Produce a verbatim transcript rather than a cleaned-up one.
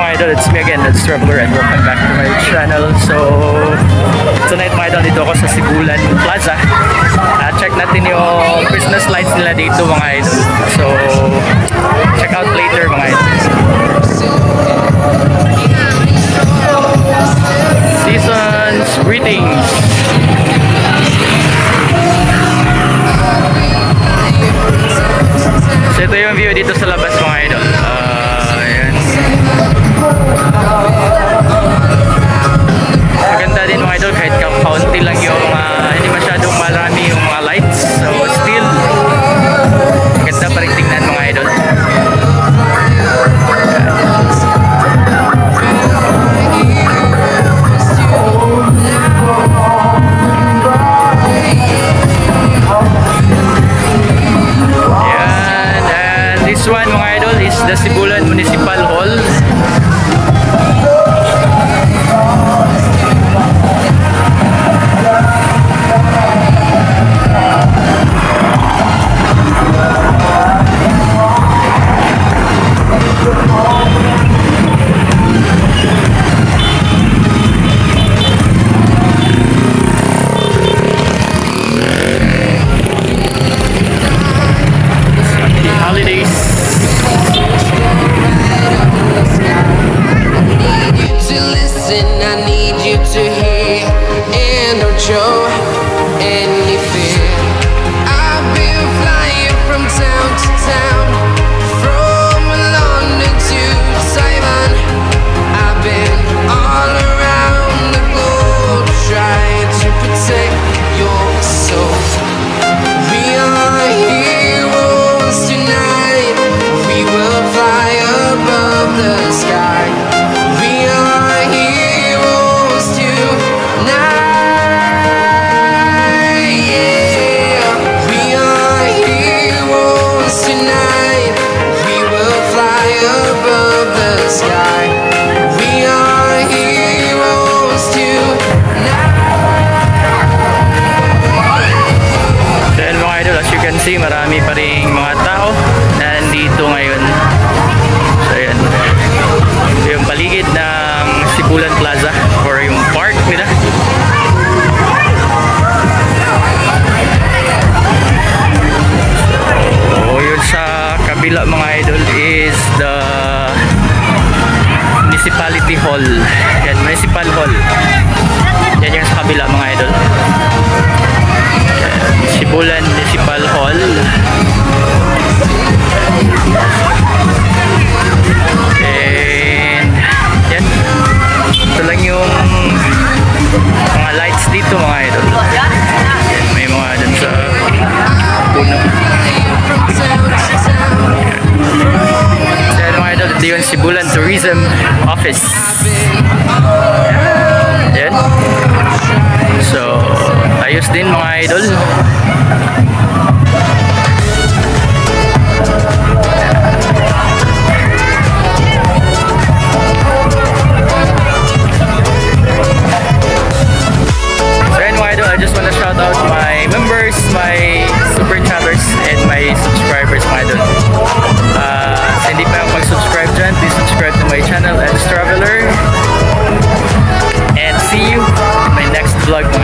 mga idol, it's me again, Let's Traveler, and welcome back to my channel. So tonight mga idol, dito ako sa Sibulan Plaza. uh, Check natin yung Christmas lights nila dito mga idol. So check out later mga idol. Season's greetings. So ito yung view dito sa labas mga idol. Uh, ayan. Maganda din mga idol kahit kaunti lang yung uh, hindi masyadong marami yung mga lights. So still maganda pa rin tingnan mga idol. This one mga idol is the Sibulan Municipal Hall. See, marami pa ring mga tao na nandito ngayon. So ayan, yung paligid ng Sibulan Plaza or yung park nila. So yun sa kabila mga idol is the Municipality Hall. Yan, Municipal Hall. Yan yung sa kabila mga idol. Sibulan Municipal Hall. And yan, ito lang yung mga lights dito mga idol. Yan, may mga dun sa puno. Yan mga idol, ito yung Sibulan Tourism Office. Yan. So ayos din mga idol. So ayun mga idol, I just want to shout out my members, my super chatters, and my subscribers mga idol. Uh, sa hindi pa yung mag-subscribe dyan, please subscribe to my channel, Let's Traveler. And see you in my next vlog mga